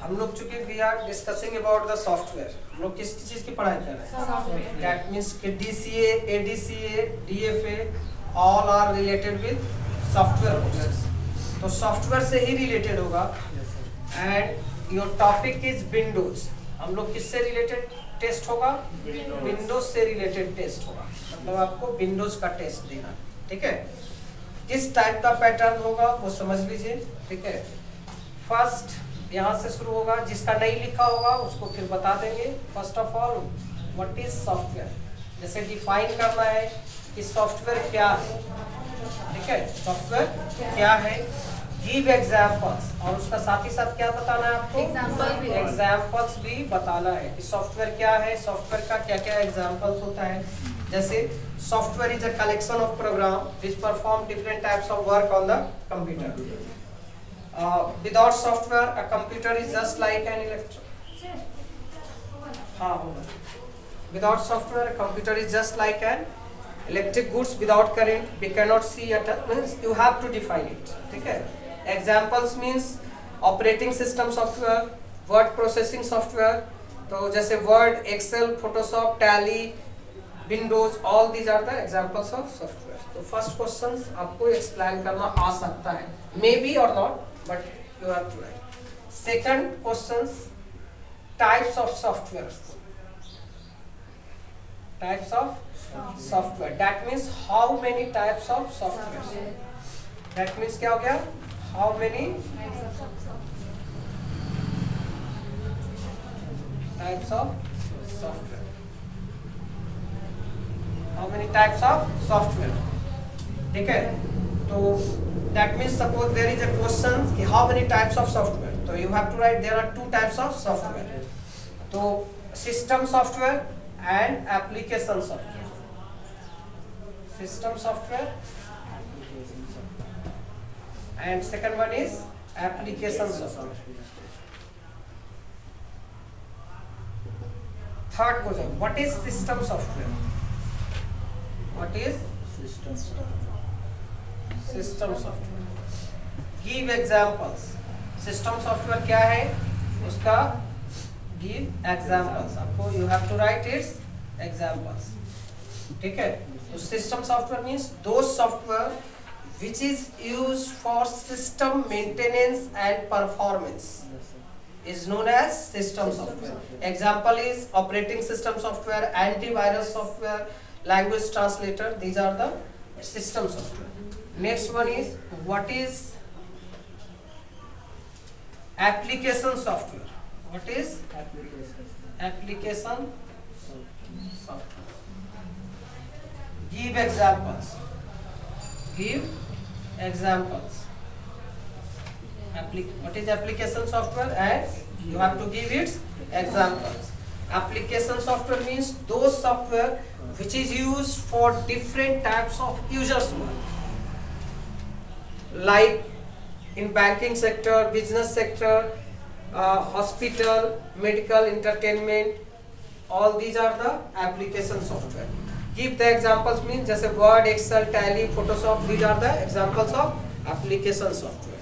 हम लोग चूंकि we are discussing about the software, हम लोग किस चीज की पढ़ाई कर रहे हैं? दैट मीन्स कि DCA, ADCA, DFA all are related with software courses. तो सॉफ्टवेयर से ही रिलेटेड होगा। And your topic is Windows. हम लोग किससे रिलेटेड टेस्ट होगा? विंडोज से रिलेटेड टेस्ट होगा, मतलब आपको विंडोज का टेस्ट देना, ठीक है। किस टाइप का पैटर्न होगा वो समझ लीजिए, ठीक है। फर्स्ट यहाँ से शुरू होगा, जिसका नहीं लिखा होगा उसको फिर बता देंगे। First of all what is software, जैसे डिफाइन करना है कि सॉफ्टवेयर क्या है, ठीक है। सॉफ्टवेयर क्या है, गिव एग्जांपल्स, और उसका साथ ही साथ क्या बताना है आपको? एग्जांपल्स भी बताना है कि सॉफ्टवेयर क्या है, सॉफ्टवेयर का क्या क्या एग्जांपल्स होता है। जैसे software is a collection of program which perform different types of work on the computer. Without software, a computer is just like an without software, a computer is just like an electric goods without current. We cannot see at a means you have to define it. ठीक है. Examples means operating system software, word processing software. तो जैसे Word, Excel, Photoshop, Tally, Windows, all these are the examples of software. तो first questions आपको explain करना आ सकता है, maybe or not, but you have to write. Second questions, types of softwares. Types of software. That means how many types of software. That means क्या हो गया? How many types of software. How many types of software. ठीक है. तो that means suppose there is a question कि how many types of software. तो you have to write there are two types of software. तो system software and application software. System software and second one is application software. Third question, what is system software? What is system software? Give examples. System software क्या है उसका give examples. आपको you have to write its examples. ठीक है. तो system software means those software which is used for system maintenance and performance is known as system software. Example is operating system software, antivirus software, language translator. These are the system software. Next one is what is application software. What is application software? Give examples. Give examples. What is application software? And you have to give its examples. Application software means those software which is used for different types of users work. Like in banking sector, business sector, hospital, medical, entertainment, all these are the application software. Give the examples means जैसे Word, Excel, Tally, Photoshop, these are the examples of application software.